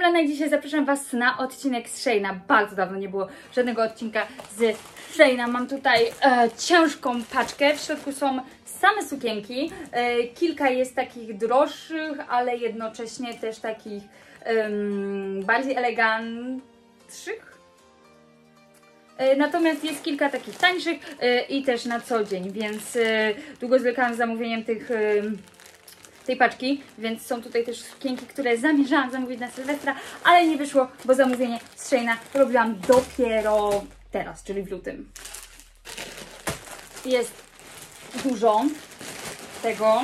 Lanek, dzisiaj zapraszam Was na odcinek z Sheina. Bardzo dawno nie było żadnego odcinka z Sheina. Mam tutaj ciężką paczkę, w środku są same sukienki. Kilka jest takich droższych, ale jednocześnie też takich bardziej elegantnych. Natomiast jest kilka takich tańszych i też na co dzień, więc długo zwlekałam z zamówieniem tej paczki, więc są tutaj też sukienki, które zamierzałam zamówić na Sylwestra, ale nie wyszło, bo zamówienie z Sheina robiłam dopiero teraz, czyli w lutym. Jest dużo tego.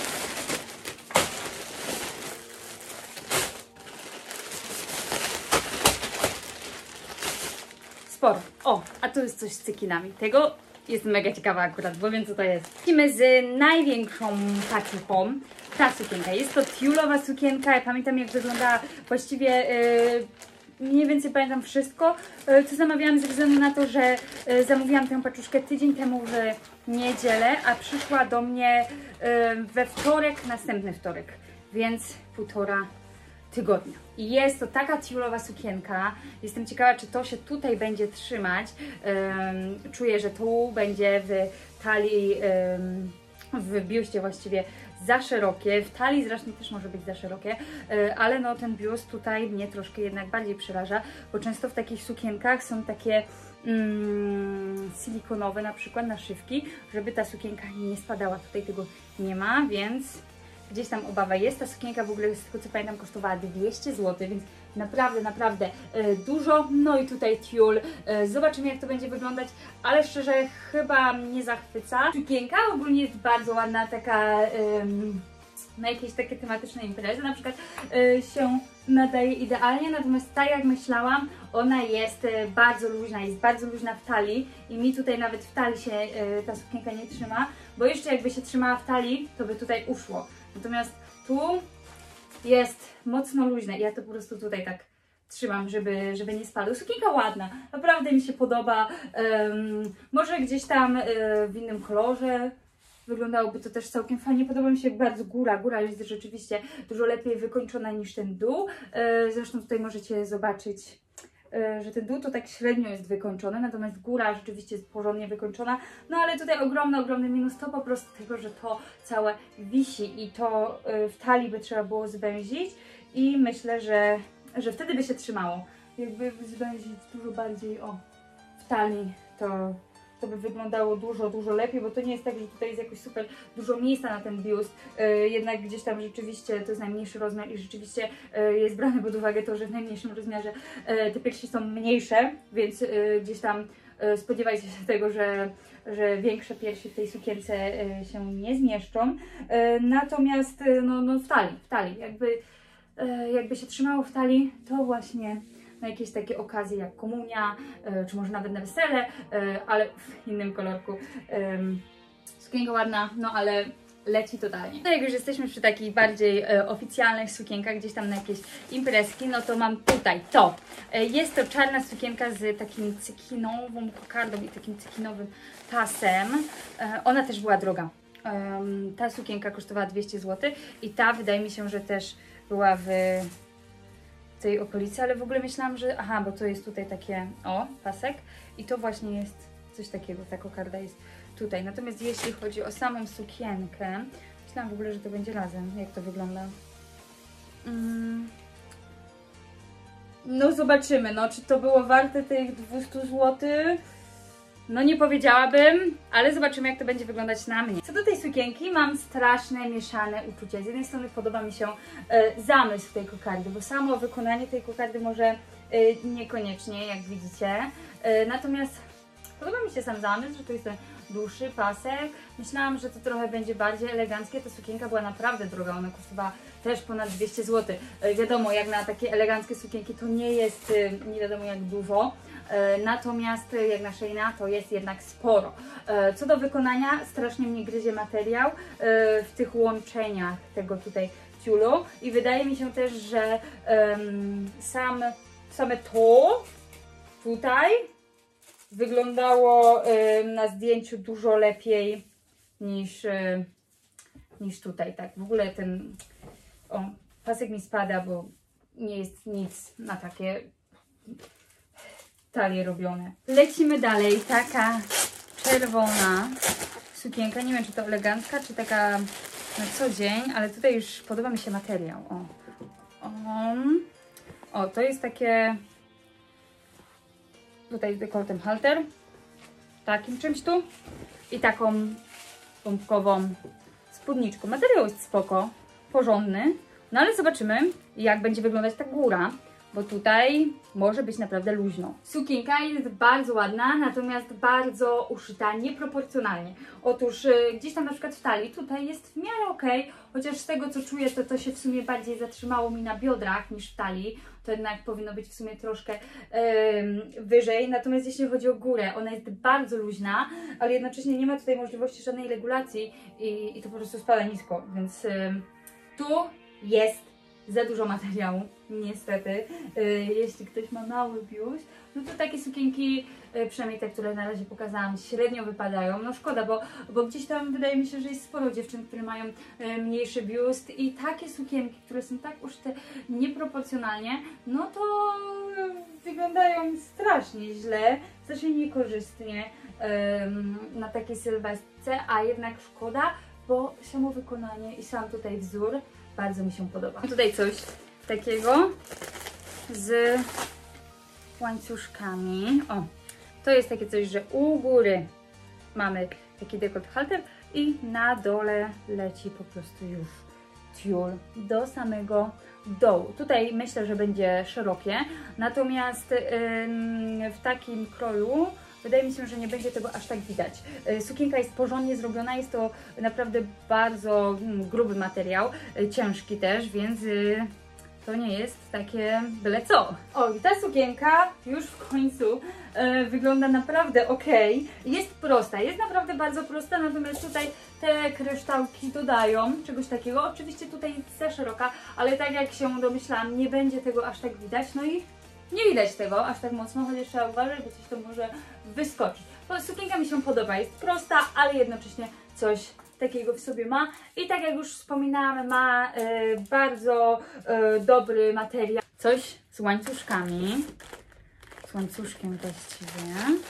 Sporo. O, a tu jest coś z cekinami. Tego jestem mega ciekawa akurat, bo wiem co to jest. Lecimy z największą paczką. Ta sukienka. Jest to tiulowa sukienka. Ja pamiętam jak wyglądała właściwie... mniej więcej pamiętam wszystko, co zamawiałam ze względu na to, że zamówiłam tę paczuszkę tydzień temu w niedzielę, a przyszła do mnie we wtorek, następny wtorek, więc 1,5 tygodnia. I jest to taka tiulowa sukienka. Jestem ciekawa, czy to się tutaj będzie trzymać. Czuję, że tu będzie w talii, w biuście właściwie za szerokie, w talii zresztą też może być za szerokie, ale no ten biust tutaj mnie troszkę jednak bardziej przeraża, bo często w takich sukienkach są takie silikonowe na przykład naszywki, żeby ta sukienka nie spadała. Tutaj tego nie ma, więc gdzieś tam obawa jest. Ta sukienka w ogóle z tego co pamiętam kosztowała 200 zł, więc naprawdę dużo. No i tutaj tiul. Zobaczymy jak to będzie wyglądać, ale szczerze chyba mnie zachwyca. Sukienka ogólnie jest bardzo ładna, taka na jakieś takie tematyczne imprezy na przykład się nadaje idealnie, natomiast tak jak myślałam, ona jest bardzo luźna w talii i mi tutaj nawet w talii się ta sukienka nie trzyma, bo jeszcze jakby się trzymała w talii, to by tutaj uszło. Natomiast tu jest mocno luźne i ja to po prostu tutaj tak trzymam, żeby nie spadło. Sukienka ładna, naprawdę mi się podoba. Może gdzieś tam w innym kolorze wyglądałoby to też całkiem fajnie. Podoba mi się bardzo góra. Góra jest rzeczywiście dużo lepiej wykończona niż ten dół. Zresztą tutaj możecie zobaczyć, że ten dół to tak średnio jest wykończony, natomiast góra rzeczywiście jest porządnie wykończona. No ale tutaj ogromny minus to po prostu tego, że to całe wisi i to w talii by trzeba było zwęzić i myślę, że wtedy by się trzymało. Jakby zwęzić dużo bardziej w talii, to by wyglądało dużo lepiej, bo to nie jest tak, że tutaj jest jakoś super dużo miejsca na ten biust, jednak gdzieś tam rzeczywiście to jest najmniejszy rozmiar i rzeczywiście jest brane pod uwagę to, że w najmniejszym rozmiarze te piersi są mniejsze, więc gdzieś tam spodziewajcie się tego, że większe piersi w tej sukience się nie zmieszczą, natomiast no w talii, jakby się trzymało w talii, to właśnie na jakieś takie okazje jak komunia, czy może nawet na wesele, ale w innym kolorku. Sukienka ładna, no ale leci totalnie. No jak już jesteśmy przy takich bardziej oficjalnych sukienkach, gdzieś tam na jakieś imprezki, no to mam tutaj to. Jest to czarna sukienka z takim cekinową kokardą i takim cekinowym pasem. Ona też była droga. Ta sukienka kosztowała 200 zł i ta wydaje mi się, że też była w tej okolicy, ale w ogóle myślałam, że... Aha, bo to jest tutaj takie... pasek. I to właśnie jest coś takiego, ta kokarda jest tutaj. Natomiast jeśli chodzi o samą sukienkę, myślałam w ogóle, że to będzie razem. Jak to wygląda? No zobaczymy, no czy to było warte tych 200 zł? No nie powiedziałabym, ale zobaczymy jak to będzie wyglądać na mnie. Co do tej sukienki mam straszne, mieszane uczucia. Z jednej strony podoba mi się zamysł tej kokardy, bo samo wykonanie tej kokardy może niekoniecznie, jak widzicie. Natomiast podoba mi się sam zamysł, że to jest ten dłuższy pasek. Myślałam, że to trochę będzie bardziej eleganckie. Ta sukienka była naprawdę droga, ona kosztowała też ponad 200 zł. Wiadomo, jak na takie eleganckie sukienki to nie jest nie wiadomo jak dużo. Natomiast jak na Sheina to jest jednak sporo. Co do wykonania, strasznie mnie gryzie materiał w tych łączeniach tego tutaj tiulu i wydaje mi się też, że same to tutaj wyglądało na zdjęciu dużo lepiej niż tutaj, tak. W ogóle ten pasek mi spada, bo nie jest nic na takie talie robione. Lecimy dalej. Taka czerwona sukienka. Nie wiem, czy to elegancka, czy taka na co dzień, ale tutaj już podoba mi się materiał. O, to jest takie... Tutaj z dekoltem halter. Takim czymś tu. I taką pompkową spódniczką. Materiał jest spoko, porządny. No ale zobaczymy, jak będzie wyglądać ta góra, bo tutaj może być naprawdę luźno. Sukienka jest bardzo ładna, natomiast bardzo uszyta nieproporcjonalnie. Otóż gdzieś tam na przykład w talii tutaj jest w miarę ok, chociaż z tego co czuję, to się w sumie bardziej zatrzymało mi na biodrach niż w talii. To jednak powinno być w sumie troszkę wyżej. Natomiast jeśli chodzi o górę, ona jest bardzo luźna, ale jednocześnie nie ma tutaj możliwości żadnej regulacji i to po prostu spada nisko, więc tu jest za dużo materiału, niestety. Jeśli ktoś ma mały biust, no to takie sukienki, przynajmniej te, które na razie pokazałam, średnio wypadają. No szkoda, bo gdzieś tam wydaje mi się, że jest sporo dziewczyn, które mają mniejszy biust i takie sukienki, które są tak uszyte nieproporcjonalnie, no to wyglądają strasznie źle, strasznie niekorzystnie na takiej sylwetce, a jednak szkoda, bo samo wykonanie i sam tutaj wzór bardzo mi się podoba. Tutaj coś takiego z łańcuszkami. O, to jest takie coś, że u góry mamy taki dekolt halter i na dole leci po prostu już tiul do samego dołu. Tutaj myślę, że będzie szerokie, natomiast w takim kroju wydaje mi się, że nie będzie tego aż tak widać. Sukienka jest porządnie zrobiona, jest to naprawdę bardzo gruby materiał, ciężki też, więc to nie jest takie byle co. O, i ta sukienka już w końcu wygląda naprawdę ok. Jest prosta, jest naprawdę bardzo prosta, natomiast tutaj te kryształki dodają czegoś takiego. Oczywiście tutaj jest za szeroka, ale tak jak się domyślałam, nie będzie tego aż tak widać. No i nie widać tego aż tak mocno, chociaż trzeba uważać, bo coś to może wyskoczyć. Sukienka mi się podoba, jest prosta, ale jednocześnie coś takiego w sobie ma. I tak jak już wspominałam, ma bardzo dobry materiał. Coś z łańcuszkami. Z łańcuszkiem właściwie.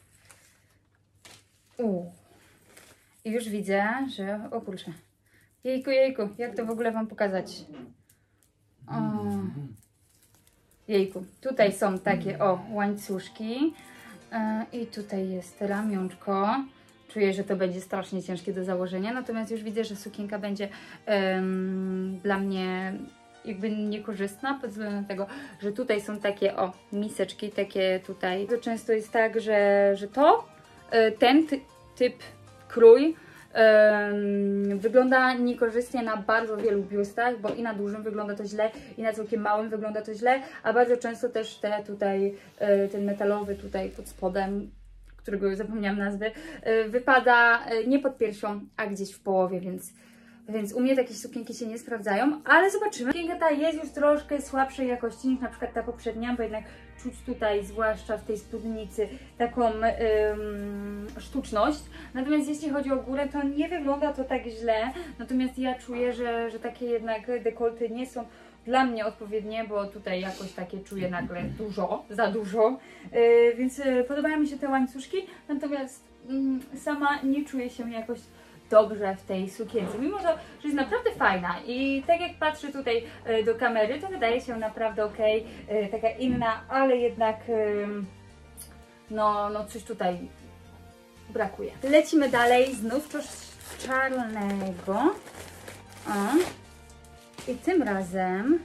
I już widzę, że... O kurczę. Jejku, jak to w ogóle Wam pokazać? Jejku, tutaj są takie łańcuszki i tutaj jest ramionczko. Czuję, że to będzie strasznie ciężkie do założenia, natomiast już widzę, że sukienka będzie dla mnie jakby niekorzystna pod względem tego, że tutaj są takie miseczki, takie tutaj. To często jest tak, że ten typ krój wygląda niekorzystnie na bardzo wielu biustach, bo i na dużym wygląda to źle, i na całkiem małym wygląda to źle, a bardzo często też ten metalowy tutaj pod spodem, którego już zapomniałam nazwy, wypada nie pod piersią, a gdzieś w połowie, więc u mnie takie sukienki się nie sprawdzają, ale zobaczymy. Sukienka ta jest już troszkę słabszej jakości niż na przykład ta poprzednia, bo jednak czuć tutaj, zwłaszcza w tej spódnicy, taką sztuczność. Natomiast jeśli chodzi o górę, to nie wygląda to tak źle, natomiast ja czuję, że takie jednak dekolty nie są dla mnie odpowiednie, bo tutaj jakoś takie czuję nagle za dużo, więc podobają mi się te łańcuszki, natomiast sama nie czuję się jakoś dobrze w tej sukience, mimo że jest naprawdę fajna i tak jak patrzę tutaj do kamery, to wydaje się naprawdę ok, taka inna, ale jednak no coś tutaj brakuje. Lecimy dalej, znów coś czarnego. I tym razem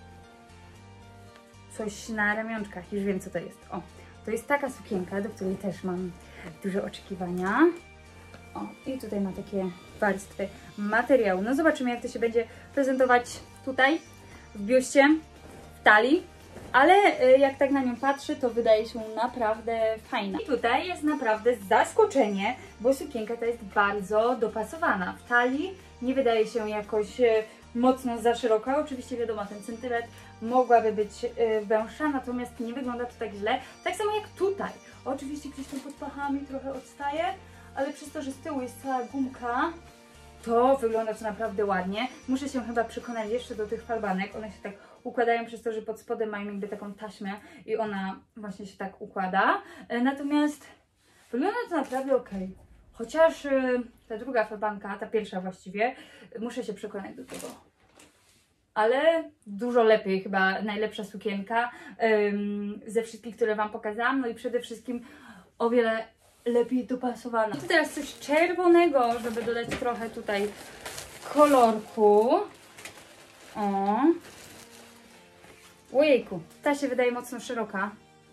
coś na ramionczkach, już wiem co to jest. To jest taka sukienka, do której też mam duże oczekiwania. I tutaj ma takie warstwy materiału. No zobaczymy, jak to się będzie prezentować tutaj, w biuście, w talii. Ale jak tak na nią patrzę, to wydaje się naprawdę fajna. I tutaj jest naprawdę zaskoczenie, bo sukienka ta jest bardzo dopasowana. W talii nie wydaje się jakoś mocno za szeroka. Oczywiście wiadomo, ten centymetr mogłaby być węższa, natomiast nie wygląda to tak źle. Tak samo jak tutaj. Oczywiście gdzieś tam pod pachami trochę odstaje, ale przez to, że z tyłu jest cała gumka, to wygląda to naprawdę ładnie. Muszę się chyba przekonać jeszcze do tych falbanek. One się tak układają przez to, że pod spodem mają jakby taką taśmę i ona właśnie się tak układa. Natomiast wygląda to naprawdę ok. Chociaż ta druga fabanka, ta pierwsza właściwie, muszę się przekonać do tego. Ale dużo lepiej, chyba najlepsza sukienka ze wszystkich, które Wam pokazałam. No i przede wszystkim o wiele lepiej dopasowana. I tu teraz coś czerwonego, żeby dodać trochę tutaj kolorku. O. Ojejku, ta się wydaje mocno szeroka.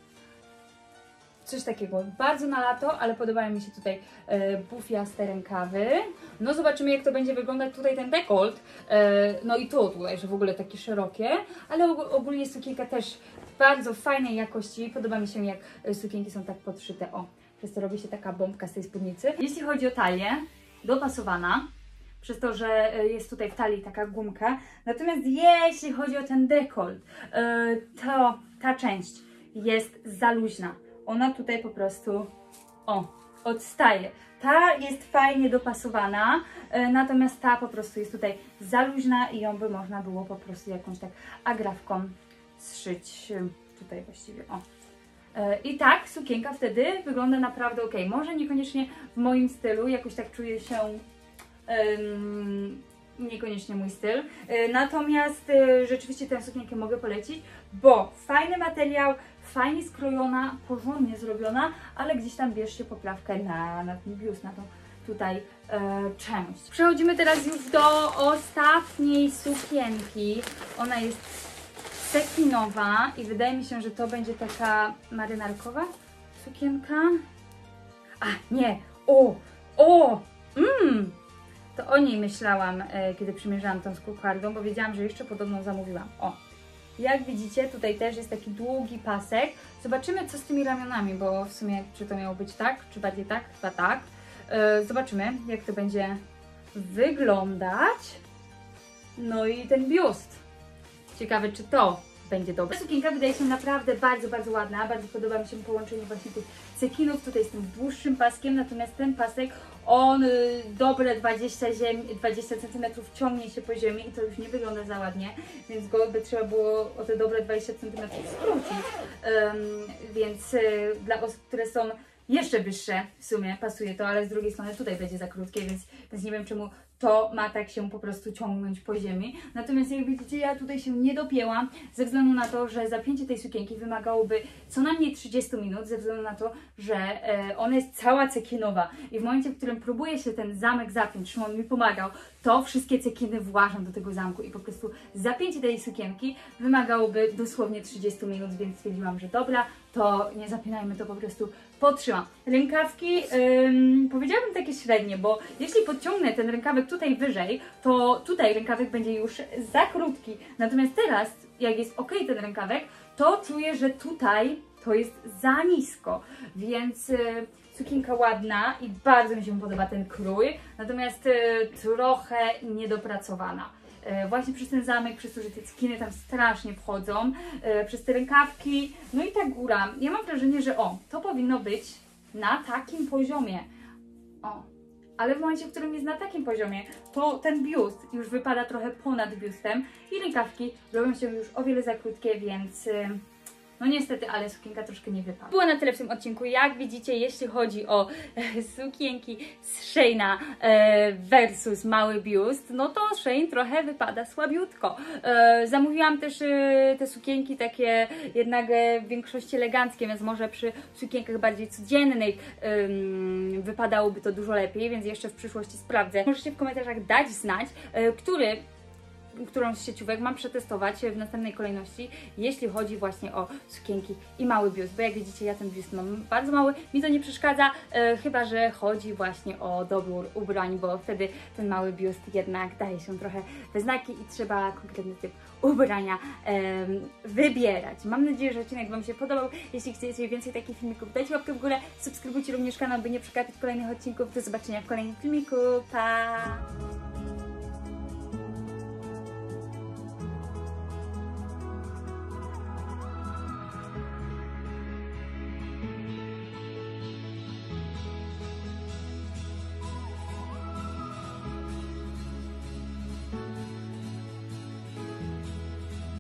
Coś takiego, bardzo na lato, ale podobają mi się tutaj bufiaste rękawy. No zobaczymy, jak to będzie wyglądać tutaj ten dekolt. No i to tutaj, że w ogóle takie szerokie, ale ogólnie sukienka też bardzo fajnej jakości. Podoba mi się, jak sukienki są tak podszyte. O, przez to robi się taka bombka z tej spódnicy. Jeśli chodzi o talię, dopasowana, przez to, że jest tutaj w talii taka gumka. Natomiast jeśli chodzi o ten dekolt, to ta część jest za luźna. Ona tutaj po prostu, odstaje. Ta jest fajnie dopasowana, natomiast ta po prostu jest tutaj za luźna i ją by można było po prostu jakąś tak agrafką zszyć tutaj właściwie, I tak sukienka wtedy wygląda naprawdę ok. Może niekoniecznie w moim stylu, jakoś tak czuję się niekoniecznie mój styl, natomiast rzeczywiście tę sukienkę mogę polecić, bo fajny materiał, fajnie skrojona, porządnie zrobiona, ale gdzieś tam bierzcie poprawkę na ten biust, na tą tutaj część. Przechodzimy teraz już do ostatniej sukienki. Ona jest cekinowa i wydaje mi się, że to będzie taka marynarkowa sukienka. A, nie! To o niej myślałam, kiedy przymierzałam tą z kokardą, bo wiedziałam, że jeszcze podobną zamówiłam. Jak widzicie, tutaj też jest taki długi pasek. Zobaczymy, co z tymi ramionami, bo w sumie czy to miało być tak, czy bardziej tak? Chyba tak. Zobaczymy, jak to będzie wyglądać. No i ten biust. Ciekawe, czy to będzie dobre. Sukienka wydaje się naprawdę bardzo, bardzo ładna. Bardzo podoba mi się połączenie właśnie tych cekinów tutaj z tym dłuższym paskiem, natomiast ten pasek, on dobre 20 cm ciągnie się po ziemi i to już nie wygląda za ładnie, więc go by trzeba było o te dobre 20 cm skrócić. Więc dla osób, które są jeszcze wyższe, w sumie pasuje to, ale z drugiej strony tutaj będzie za krótkie, więc nie wiem, czemu to ma tak się po prostu ciągnąć po ziemi. Natomiast jak widzicie, ja tutaj się nie dopięłam ze względu na to, że zapięcie tej sukienki wymagałoby co najmniej 30 minut, ze względu na to, że ona jest cała cekinowa i w momencie, w którym próbuję się ten zamek zapiąć, Szymon mi pomagał, to wszystkie cekiny włażą do tego zamku i po prostu zapięcie tej sukienki wymagałoby dosłownie 30 minut, więc stwierdziłam, że dobra, to nie zapinajmy, to po prostu potrzymam. Rękawki powiedziałabym takie średnie, bo jeśli podciągnę ten rękawek tutaj wyżej, to tutaj rękawek będzie już za krótki. Natomiast teraz, jak jest ok ten rękawek, to czuję, że tutaj to jest za nisko, więc sukienka ładna i bardzo mi się podoba ten krój, natomiast trochę niedopracowana. Właśnie przez ten zamek, przez to, że te cekiny tam strasznie wchodzą, przez te rękawki, no i ta góra. Ja mam wrażenie, że to powinno być na takim poziomie. Ale w momencie, w którym jest na takim poziomie, to ten biust już wypada trochę ponad biustem i rękawki robią się już o wiele za krótkie, więc no niestety, ale sukienka troszkę nie wypada. Było na tyle w tym odcinku. Jak widzicie, jeśli chodzi o sukienki z Sheina versus mały biust, no to Shein trochę wypada słabiutko. Zamówiłam też te sukienki takie jednak w większości eleganckie, więc może przy sukienkach bardziej codziennych wypadałoby to dużo lepiej, więc jeszcze w przyszłości sprawdzę. Możecie w komentarzach dać znać, którą z sieciówek mam przetestować w następnej kolejności, jeśli chodzi właśnie o sukienki i mały biust, bo jak widzicie, ja ten biust mam bardzo mały, mi to nie przeszkadza, chyba że chodzi właśnie o dobór ubrań, bo wtedy ten mały biust jednak daje się trochę we znaki i trzeba konkretny typ ubrania wybierać. Mam nadzieję, że odcinek Wam się podobał. Jeśli chcecie więcej takich filmików, dajcie łapkę w górę, subskrybujcie również kanał, by nie przegapić kolejnych odcinków. Do zobaczenia w kolejnym filmiku. Pa!